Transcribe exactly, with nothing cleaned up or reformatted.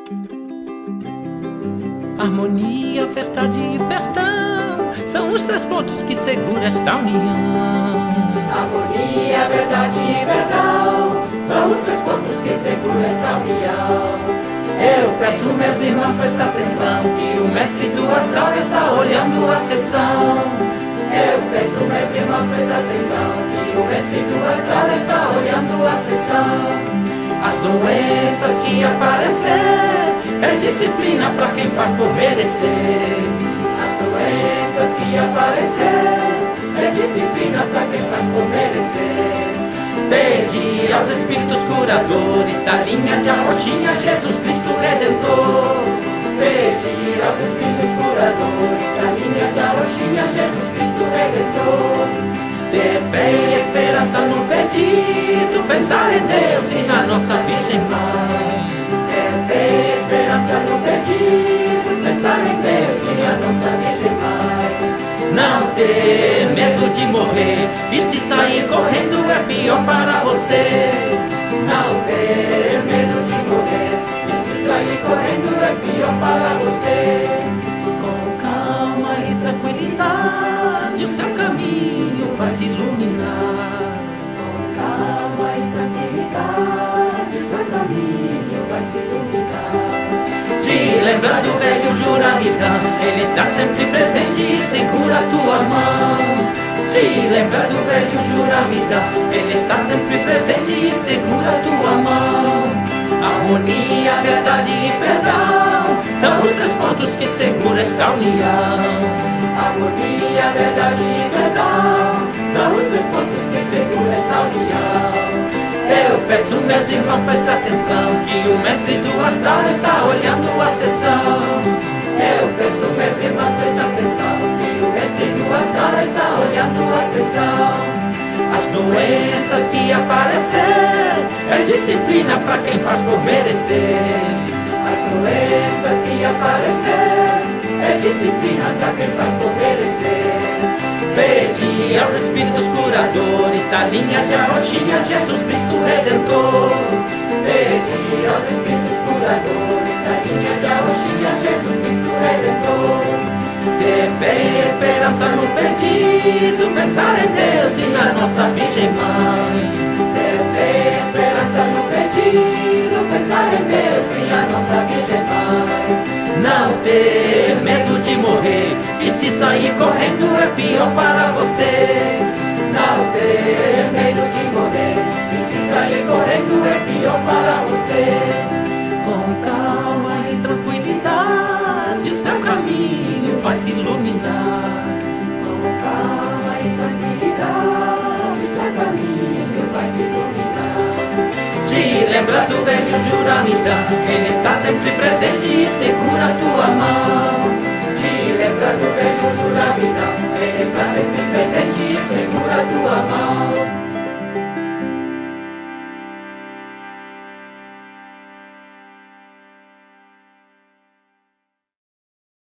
Harmonia, verdade e perdão são os três pontos que seguram esta união. Harmonia, verdade e perdão são os três pontos que seguram esta união. Eu peço, meus irmãos, presta atenção, que o mestre do astral está olhando a sessão. Eu peço, meus irmãos, presta atenção, que o mestre do astral está olhando a sessão. As doenças que aparecer é disciplina para quem faz por merecer. As doenças que aparecer é disciplina para quem faz por merecer. Pede aos espíritos curadores da linha de Arroxinha, Jesus Cristo Redentor. Pede aos espíritos curadores da linha de Arroxinha, Jesus Cristo Redentor. Ter fé e esperança no pedido, pensar em Deus e na nossa Virgem Mãe. Ter fé e esperança no pedido, pensar em Deus e na nossa Virgem Mãe. Não ter medo de morrer, e se sair correndo é pior para você. Não ter medo de morrer, e se sair correndo é pior para você. Com calma e tranquilidade o seu caminho vai se iluminar. Com calma e tranquilidade o seu caminho vai se iluminar. Te lembra do velho Juramidão, ele está sempre presente e segura a tua mão. Te lembra do velho Juramidão, ele está sempre presente e segura a tua mão. Harmonia, verdade e perdão são os três pontos que seguram esta união. Harmonia, verdade e perdão são os três pontos que seguram esta união. Eu peço, meus irmãos, presta atenção, que o mestre do astral está olhando a sessão. Eu peço, meus irmãos, presta atenção, que o mestre do astral está olhando a sessão. As doenças que aparecer é disciplina para quem faz por merecer. As doenças que aparecer é disciplina para quem faz por merecer. Pede aos espíritos curadores da linha de Arroxinha, Jesus Cristo Redentor. Pede aos espíritos curadores da linha de Arroxinha, Jesus Cristo Redentor. Ter fé e esperança no pedido, pensar em Deus e na nossa Virgem Mãe. Ter fé e esperança no pedido, pensar em Deus e na nossa Virgem Mãe. Não ter medo de morrer, e se sair correndo é pior para você. Não ter medo de morrer, e se sair correndo é pior para você. Com calma e tranquilidade o seu caminho vai se iluminar. Com calma e tranquilidade o seu caminho vai se iluminar. Te lembra do velho Juramidão, ele está sempre presente